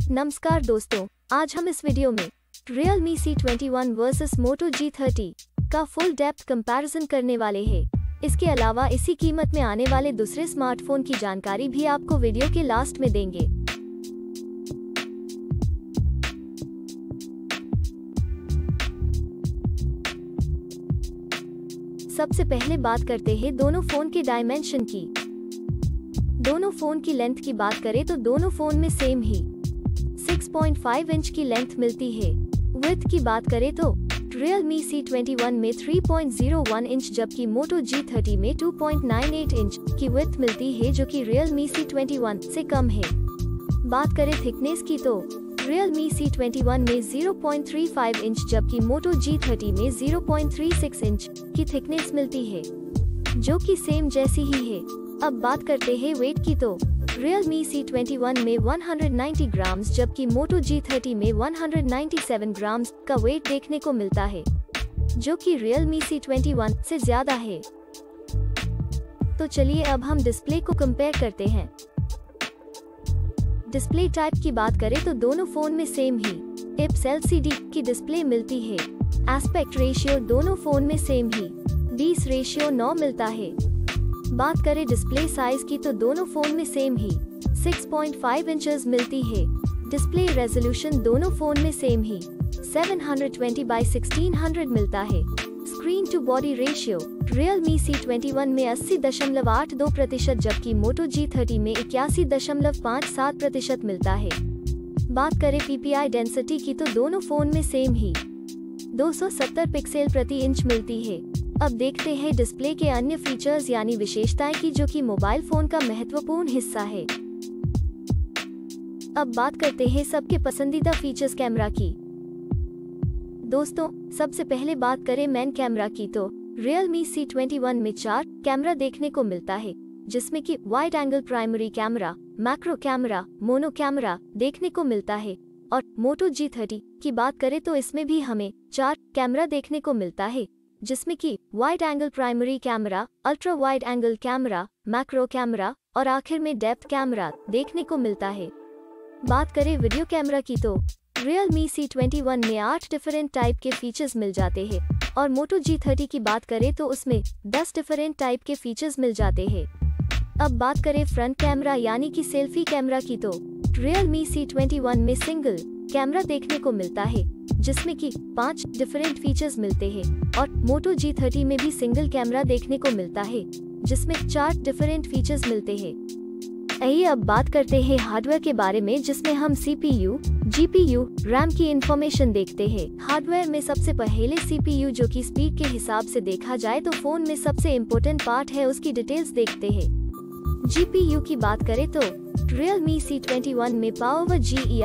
नमस्कार दोस्तों, आज हम इस वीडियो में Realme C21 versus Moto G30 का फुल डेप्थ कंपैरिजन करने वाले हैं। इसके अलावा इसी कीमत में आने वाले दूसरे स्मार्टफोन की जानकारी भी आपको वीडियो के लास्ट में देंगे। सबसे पहले बात करते हैं दोनों फोन के डायमेंशन की। दोनों फोन की लेंथ की बात करें तो दोनों फोन में सेम ही 6.5 इंच की लेंथ मिलती है। विड्थ की बात करें तो Realme C21 में 3.01 इंच जबकि Moto G30 में 2.98 इंच की विड्थ मिलती है, जो कि Realme C21 से कम है। बात करें थिकनेस की तो Realme C21 में 0.35 इंच जबकि Moto G30 में 0.36 इंच की थिकनेस मिलती है, जो कि सेम जैसी ही है। अब बात करते हैं वेट की तो Realme C21 में 190 ग्राम्स जबकि Moto G30 में 197 ग्राम्स का वेट देखने को मिलता है, जो कि Realme C21 से ज्यादा है। तो चलिए अब हम डिस्प्ले को कंपेयर करते हैं। डिस्प्ले टाइप की बात करें तो दोनों फोन में सेम ही IPS LCD की डिस्प्ले मिलती है। एस्पेक्ट रेशियो दोनों फोन में सेम ही 20:9 मिलता है। बात करें डिस्प्ले साइज की तो दोनों फोन में सेम ही 6.5 इंचेस मिलती है। डिस्प्ले रेजोल्यूशन दोनों फोन में सेम ही 720x1600 मिलता है। Screen to body ratio Realme C21 में 80.82% जबकि Moto G30 में 81.57% मिलता है। बात करें PPI डेंसिटी की तो दोनों फोन में सेम ही 270 पिक्सल प्रति इंच मिलती है। अब देखते हैं डिस्प्ले के अन्य फीचर्स यानी विशेषताएं की, जो कि मोबाइल फोन का महत्वपूर्ण हिस्सा है। अब बात करते हैं सबके पसंदीदा फीचर्स कैमरा की। दोस्तों, सबसे पहले बात करें मेन कैमरा की तो Realme C21 में 4 कैमरा देखने को मिलता है, जिसमें कि wide angle primary camera, macro camera, mono camera देखने को मिलता है। और Moto G30 की बात करें तो इसमें भी हमें 4 कैमरा देखने को मिलता है, जिसमें कि wide angle primary camera, ultra wide angle camera, macro camera और आखिर में डेप्थ कैमरा देखने को मिलता है। बात करें वीडियो कैमरा की तो Realme C21 में 8 डिफरेंट टाइप के फीचर्स मिल जाते हैं और Moto G30 की बात करें तो उसमें 10 डिफरेंट टाइप के फीचर्स मिल जाते हैं। अब बात करें फ्रंट कैमरा यानी कि सेल्फी कैमरा की तो Realme C21 में सिंगल कैमरा देखने को मिलता है, जिसमें कि 5 डिफरेंट फीचर्स मिलते हैं और Moto G30 में भी सिंगल कैमरा देखने को मिलता है, जिसमें 4 डिफरेंट फीचर्स मिलते हैं। आइए अब बात करते हैं हार्डवेयर के बारे में, जिसमें हम CPU, GPU, RAM की इंफॉर्मेशन देखते हैं। हार्डवेयर में सबसे पहले CPU, जो कि स्पीड के हिसाब से देखा जाए तो फोन में सबसे इम्पोर्टेंट पार्ट है, उसकी डिटेल्स देखते हैं। GPU की बात करें तो Realme C21 में Power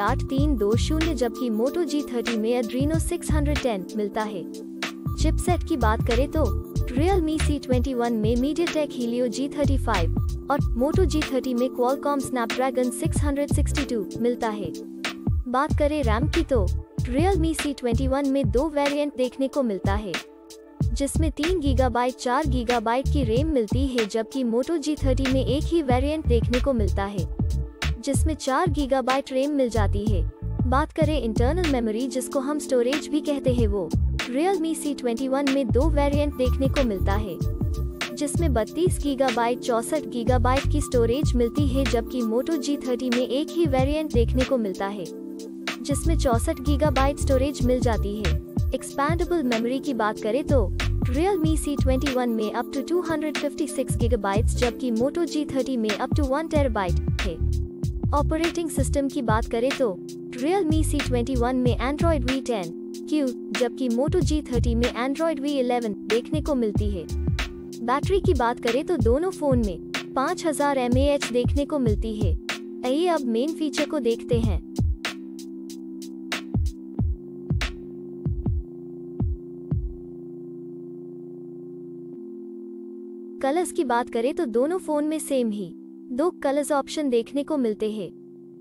Ge8 जबकि Moto G30 में Adreno 610 मिलता है। चिपसेट की बात करें तो Realme C21 में MediaTek Helio G35 और Moto G30 में Qualcomm Snapdragon 662 मिलता है। बात करें रैम की तो Realme C21 में 2 वेरिएंट देखने को मिलता है, जिसमें 3 GB 4 GB की रैम मिलती है, जबकि Moto G30 में एक ही वेरिएंट देखने को मिलता है, जिसमें 4 GB रैम मिल जाती है। बात करें इंटरनल मेमोरी, जिसको हम स्टोरेज भी कहते हैं, वो Realme C21 में 2 वेरिएंट देखने को मिलता है, जिसमें 32 GB 64 GB की स्टोरेज मिलती है, जबकि Moto G30 में एक ही वेरिएंट देखने को मिलता है, जिसमें 64 GB स्टोरेज मिल जाती है। एक्सपैंडेबल मेमोरी की बात करें तो Realme C21 में अप टू 256 GB जबकि Moto G30 में अप टू 1 TB है। ऑपरेटिंग सिस्टम की बात करें तो Realme C21 में Android V10 Q जबकि Moto G30 में Android V11 देखने को मिलती है। बैटरी की बात करें तो दोनों फोन में 5000 mAh देखने को मिलती है। आइए अब मेन फीचर को देखते हैं। कलर्स की बात करें तो दोनों फोन में सेम ही 2 कलर्स ऑप्शन देखने को मिलते हैं।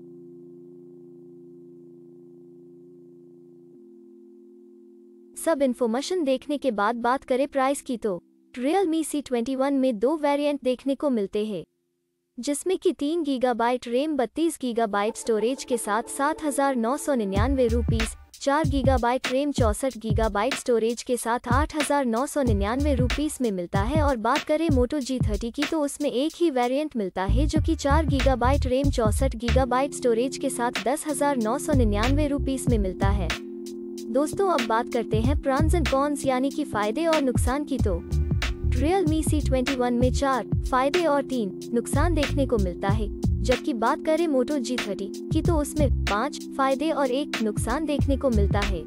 सब इन्फॉर्मेशन देखने के बाद बात करें प्राइस की तो Realme C21 में 2 वेरिएंट देखने को मिलते हैं, जिसमें कि 3 गीगाबाइट रैम 32 गीगाबाइट स्टोरेज के साथ 7,999 rupees, 4 gigabyte RAM 64 gigabyte storage के साथ 8,999 रुपीस में मिलता है। और बात करें मोटो G30 की तो उसमें एक ही वेरिएंट मिलता है जो कि 4 गीगाबाइट रैम 64 गीगाबाइट स्टोरेज के साथ 10,999 रुपीस में मिलता है। दोस्तों अब बात करते हैं प्रॉन्स एंड कॉन्स यानी कि फायदे और नुकसान की। तो Realme C21 में 4 फायदे और 3 नुकसान देखने को मिलता है, जबकि बात करें मोटो G30 की तो उसमें 5 फायदे और 1 नुकसान देखने को मिलता है।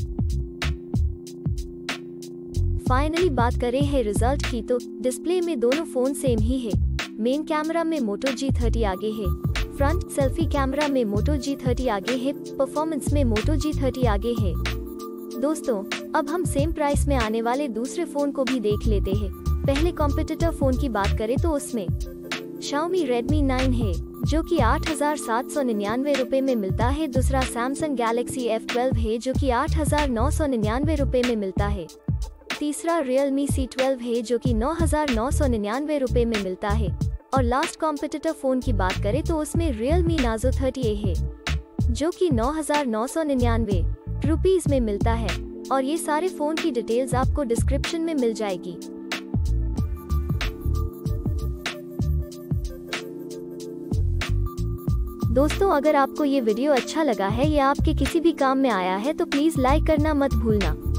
फाइनली बात करें है रिजल्ट की तो डिस्प्ले में दोनों फोन सेम ही है। मेन कैमरा में मोटो G30 आगे है, फ्रंट सेल्फी कैमरा में मोटो G30 आगे है, परफॉर्मेंस में मोटो G30 आगे है। दोस्तों अब हम सेम प्राइस में आने वाले दूसरे फोन को भी देख लेते हैं। पहले कॉम्पिटिटर फोन की बात करें तो उसमें Xiaomi Redmi 9 है जो कि 8,799 रुपए में मिलता है। दूसरा Samsung Galaxy F12 है जो कि 8,999 रुपए में मिलता है। तीसरा Realme C12 है जो कि 9,999 रुपए में मिलता है। और लास्ट कॉम्पिटिटर फोन की बात करें तो उसमें Realme Narzo 30A है जो कि 9,999 रुपीस में मिलता है। और ये सारे फोन की डिटेल्स आपको डिस्क्रिप्शन में मिल जाएगी। दोस्तों अगर आपको ये वीडियो अच्छा लगा है या आपके किसी भी काम में आया है तो प्लीज लाइक करना मत भूलना।